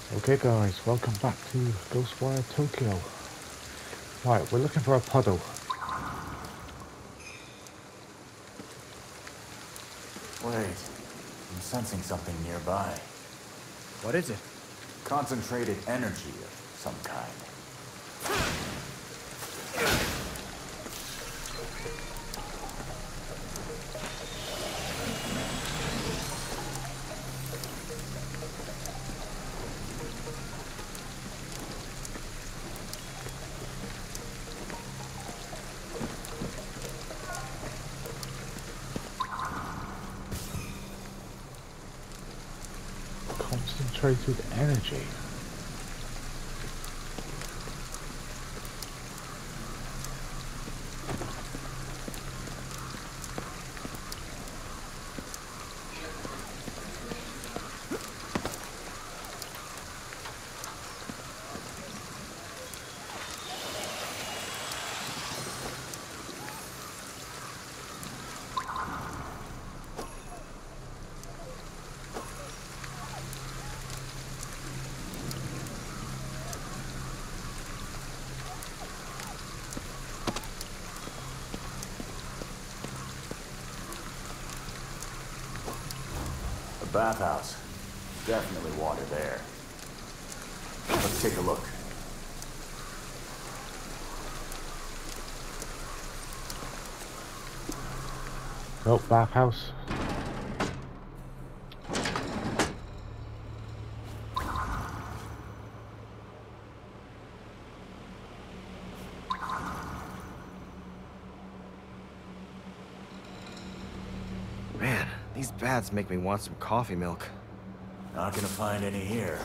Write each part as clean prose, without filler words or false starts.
Okay guys, welcome back to Ghostwire Tokyo. Right, we're looking for a puddle. Wait, I'm sensing something nearby. What is it? Concentrated energy of some kind. Concentrated energy. A bathhouse. Definitely water there. Let's take a look. Oh, bathhouse. Man, these baths make me want some coffee milk. Not gonna find any here.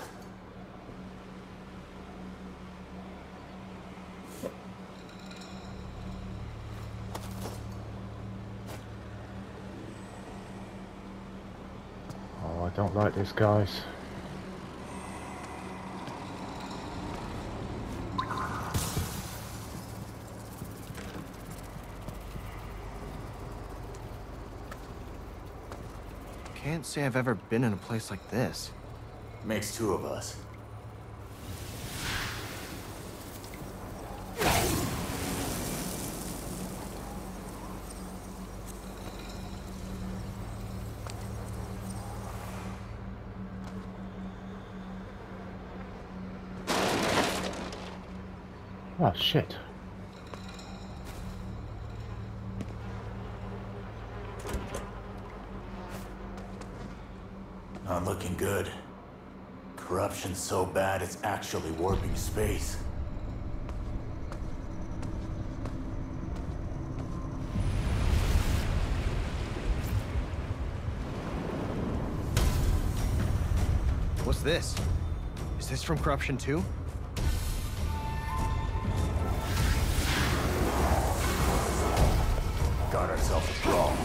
Oh, I don't like this, guys. Can't say I've ever been in a place like this. Makes two of us. Oh, shit. Not looking good. Corruption's so bad it's actually warping space. What's this? Is this from Corruption 2? Got ourselves a brawl.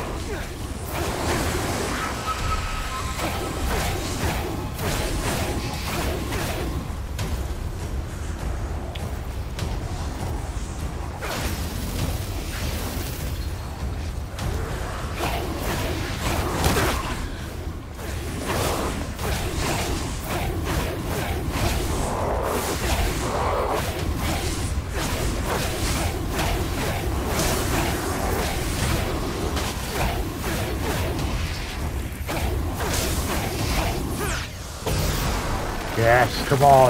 Yes, come on.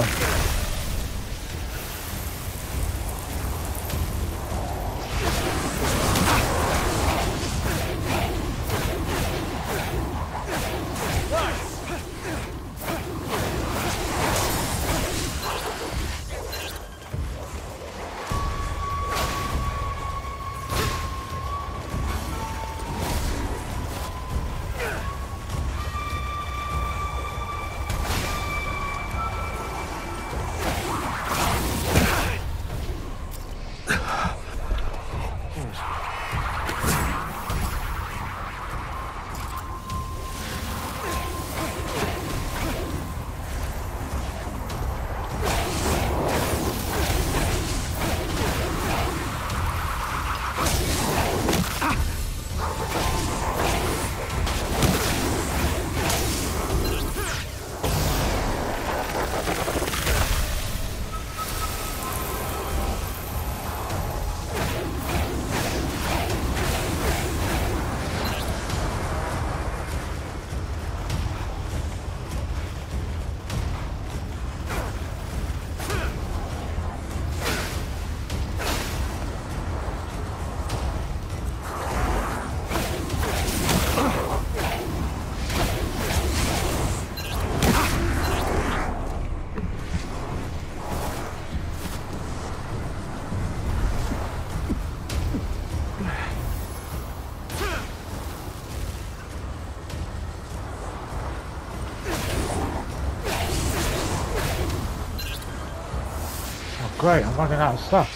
Great, I'm running out of stuff.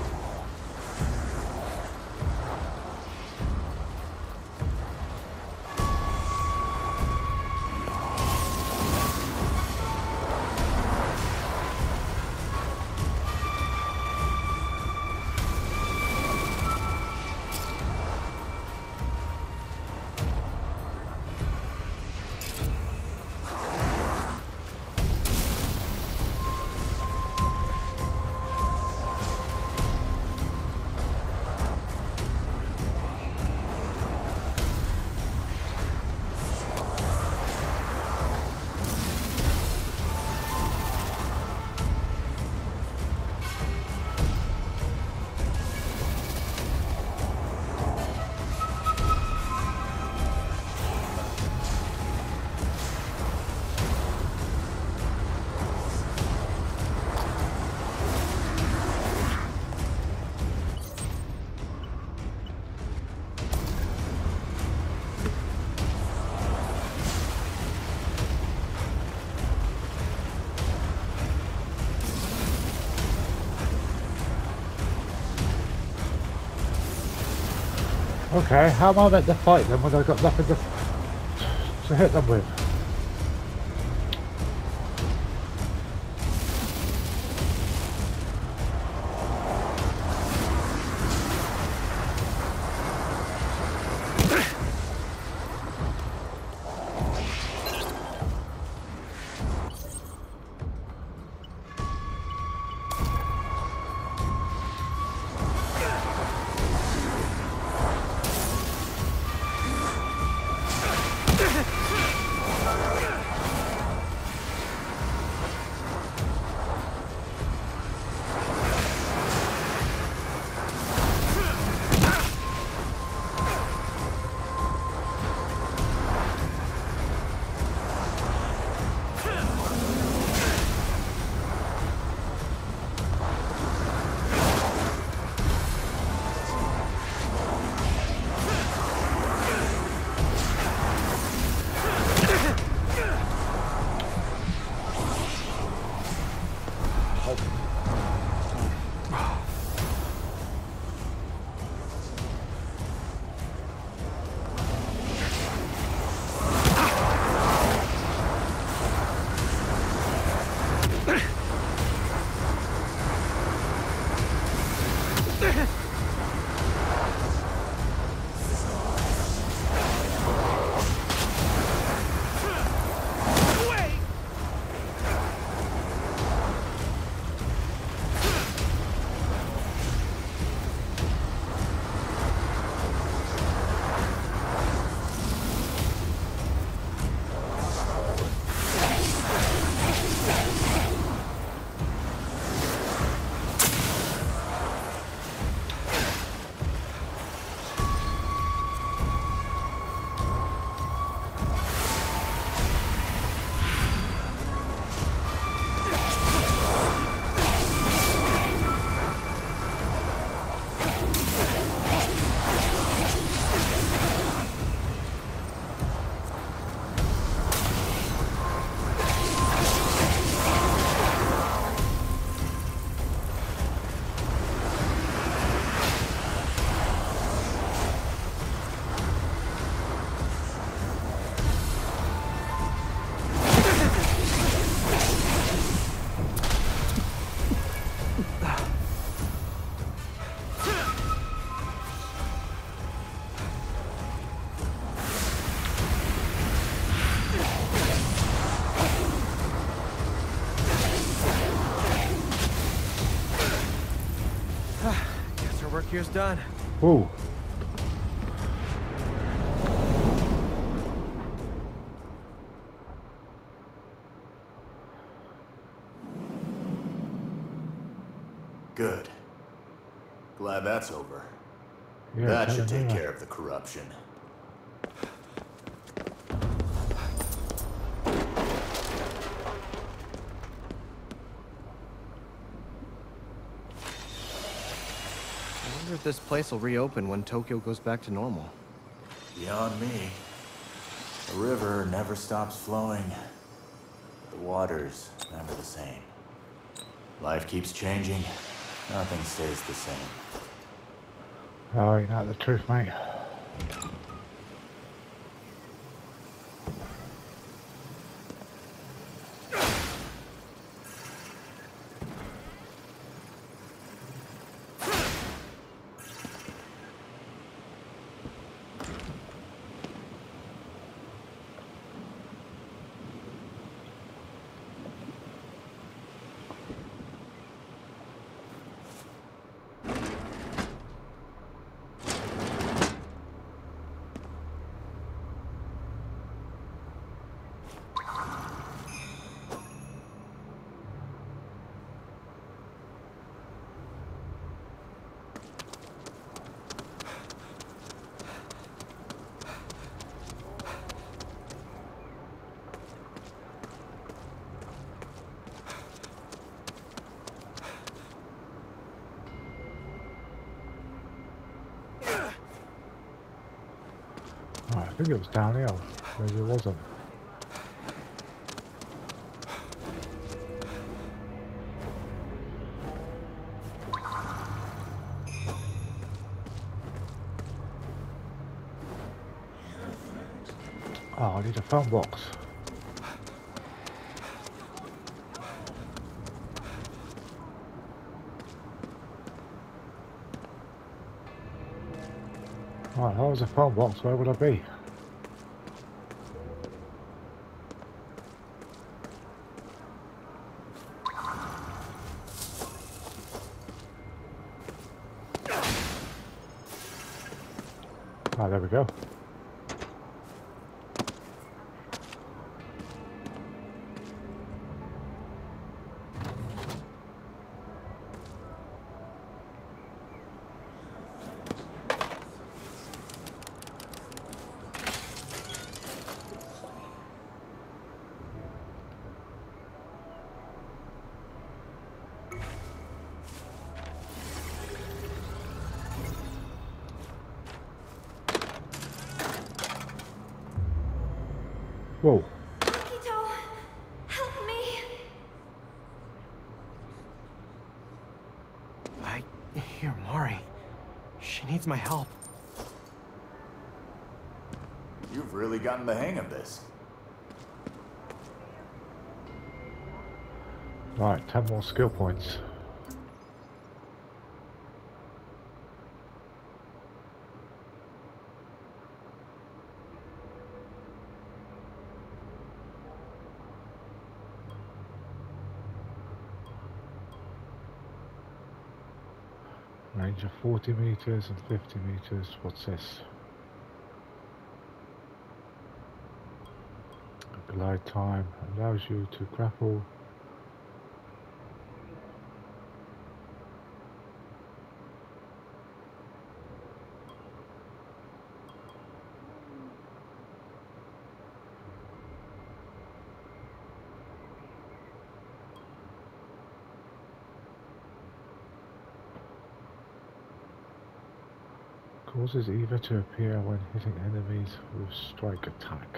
Okay, how am I meant to fight them when I've got nothing to hit them with? Work here's done. Ooh. Good. Glad that's over. Yeah, That should kinda, take yeah. care of the corruption. I wonder if this place will reopen when Tokyo goes back to normal. Beyond me. The river never stops flowing. The water's never the same. Life keeps changing. Nothing stays the same. Oh, ain't that the truth, mate? Oh, I think it was downhill. Maybe it wasn't. Oh, I need a phone box. Right, if I was a phone box, where would I be? Ah, there we go. Whoa. Akito, help me. I hear Mari. She needs my help. You've really gotten the hang of this. Right, 10 more skill points. Range of 40 meters and 50 meters. What's this? Glide time allows you to grapple. Causes Eva to appear when hitting enemies with strike attack.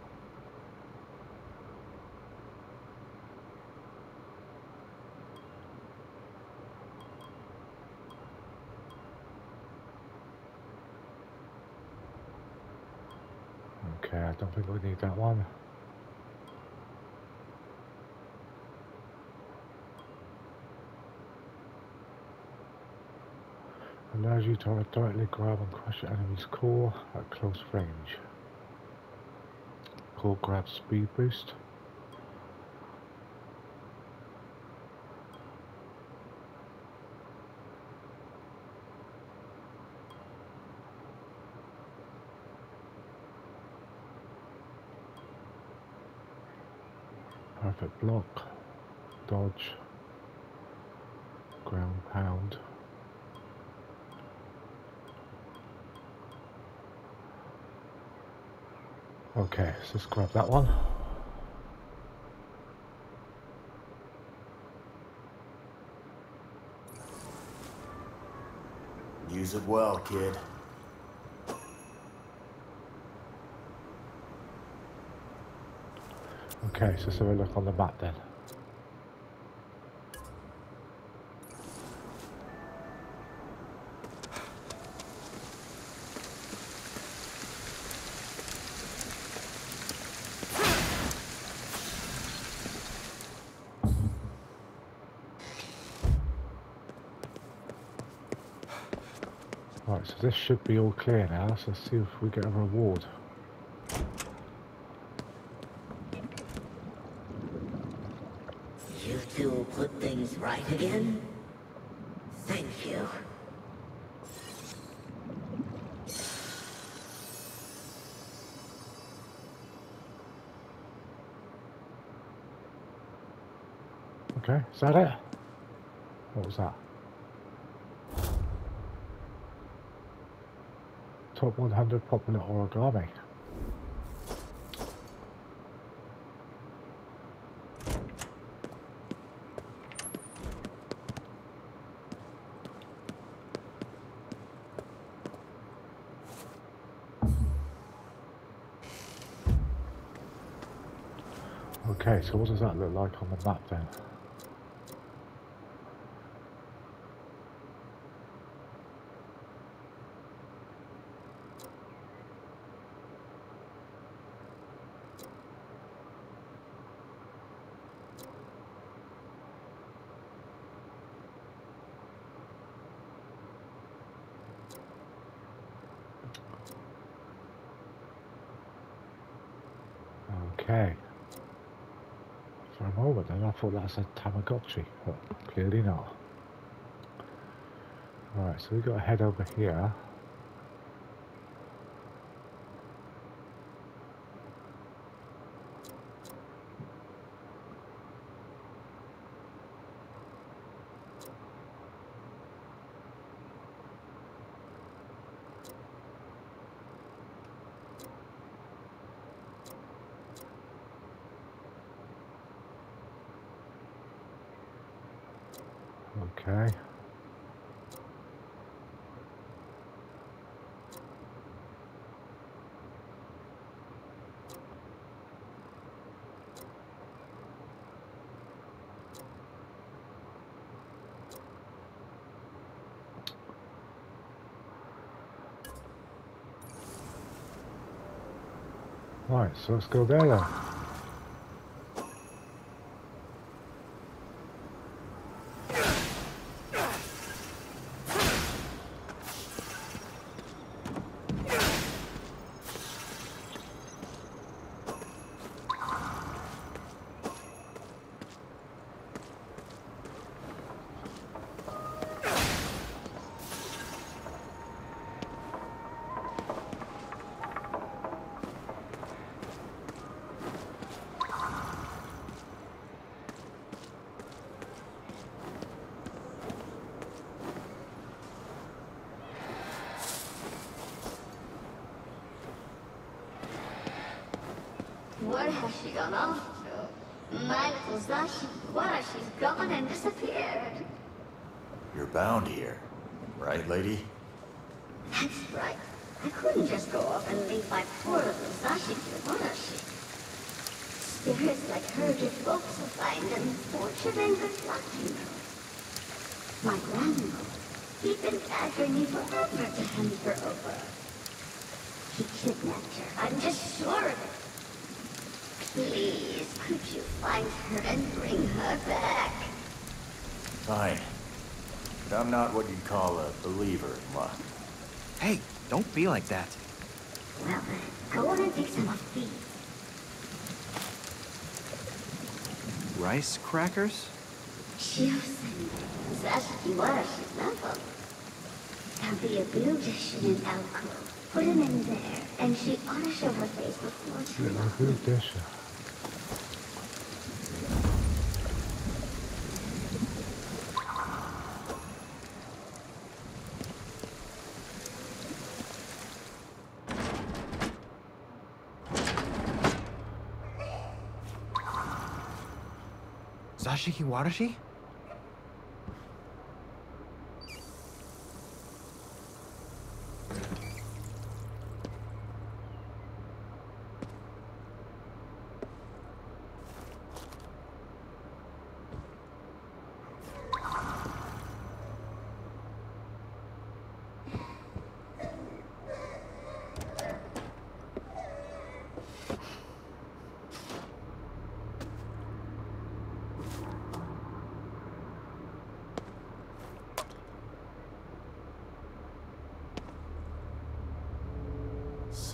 Okay, I don't think we need that one. Allows you to directly grab and crush your enemy's core at close range. Core grab speed boost. Perfect block. Dodge. Ground pound. Okay, so let's grab that one. Use it well, kid. Okay, so let's have a look on the map then. Right, so this should be all clear now, so let's see if we get a reward. You two put things right again? Thank you. Okay, is that it? What was that? Top 100 popular origami. Okay, so what does that look like on the map then? Okay. For a moment then I thought that said Tamagotchi, but clearly not. Right, so we've got to head over here. Okay. Right, so let's go there then. Where has she gone off to? My little Zashi, where she's gone and disappeared. You're bound here, right, lady? That's right. I couldn't just go off and leave my poor little Zashi to Warashi. Spirits like her give folks a find and fortune and good luck, you know. My grandmother, he'd been badgering me forever to hand her over. He kidnapped her, I'm just sure of it. Please, could you find her and bring her back? Fine. But I'm not what you'd call a believer in luck. Hey, don't be like that. Well, go on and take some of these. Rice crackers? Chosen. Zashi Warashi's level. There'll be a blue dish in an alcove. Put him in there, and she ought to show her face before too long. Good dish. Zashiki Warashi?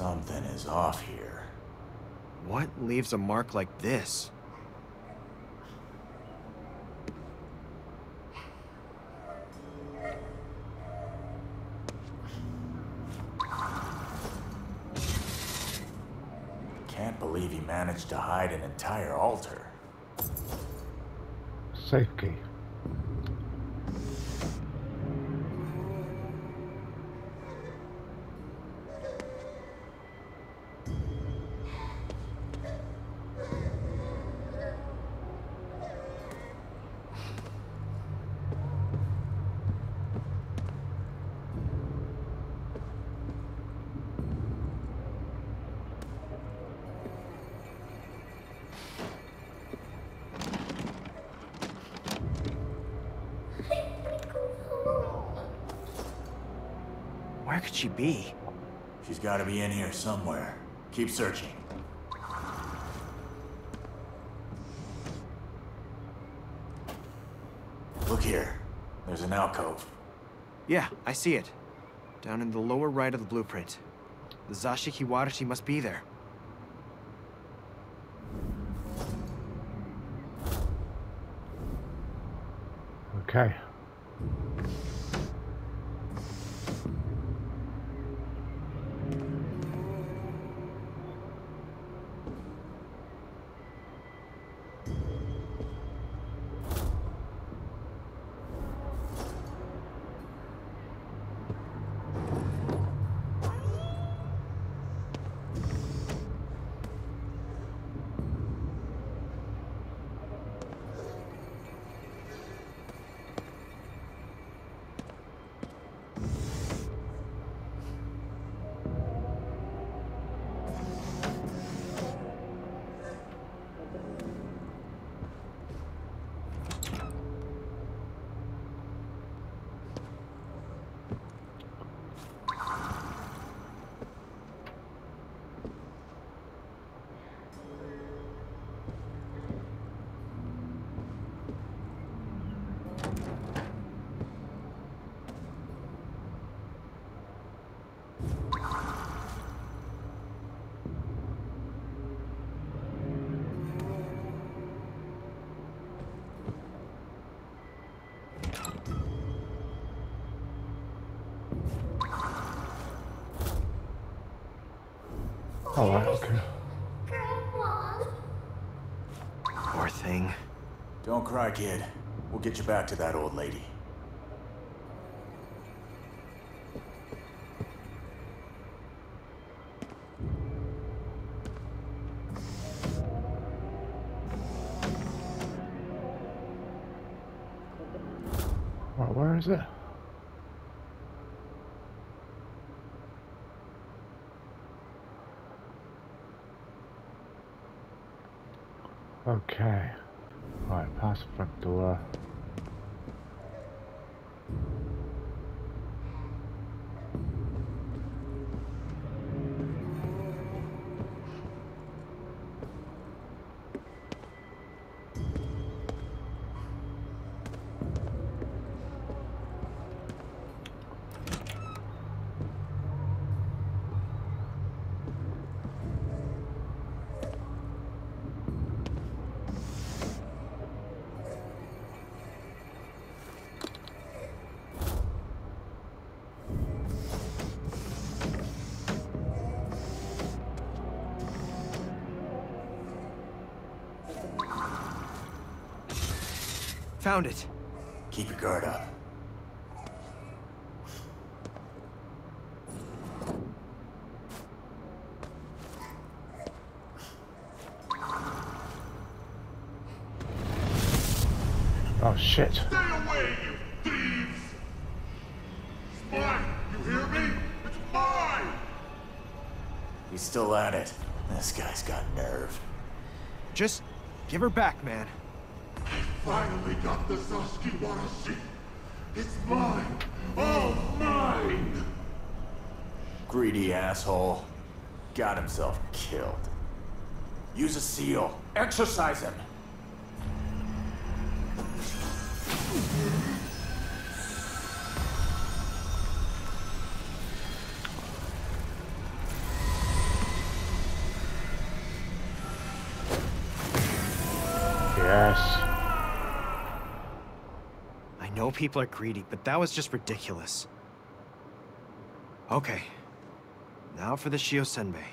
Something is off here. What leaves a mark like this? Can't believe he managed to hide an entire altar. Safe key. Where could she be? She's gotta be in here somewhere. Keep searching. Look here. There's an alcove. Yeah, I see it. Down in the lower right of the blueprint. The Zashiki Warashi must be there. Okay. All right, okay. Grandma. Poor thing. Don't cry, kid. We'll get you back to that old lady. Right, where is it? Okay. Right, past the front door. Found it. Keep your guard up. Oh shit. Stay away, you thieves! It's mine! You hear me? It's mine! He's still at it. This guy's got nerve. Just give her back, man. Finally got the Zashiki Warashi. It's mine! All mine! Greedy asshole. Got himself killed. Use a seal. Exorcise him. Yes. I know people are greedy, but that was just ridiculous. Okay. Now for the Shiosenbei.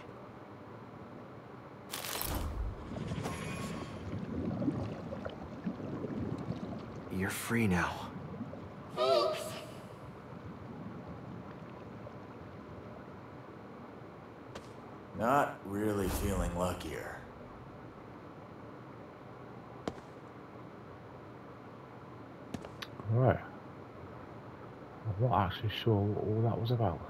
You're free now. Thanks. Not really feeling luckier. Right. I'm not actually sure what all that was about.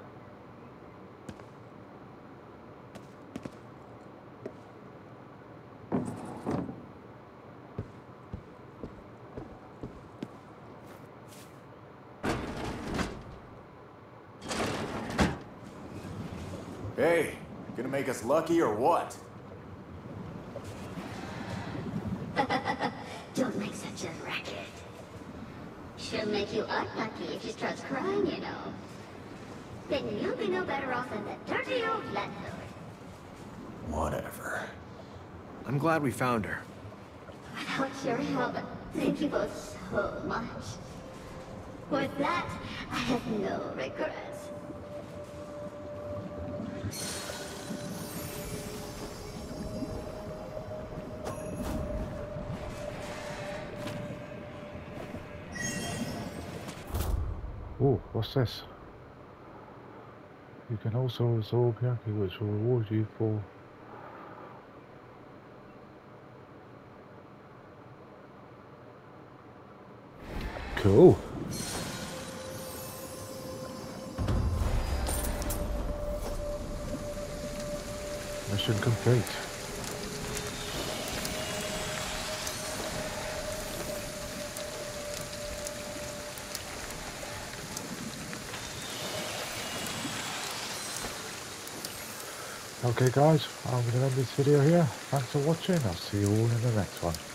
Hey, gonna make us lucky or what? Don't make such a racket. She'll make you unlucky if she starts crying, you know. Then you'll be no better off than that dirty old landlord. Whatever. I'm glad we found her. Without your help, thank you both so much. With that, I have no regrets. Oh, what's this? You can also absorb Yankee, which will reward you for... Cool. Mission complete. Okay guys, I'm going to end this video here. Thanks for watching. I'll see you all in the next one.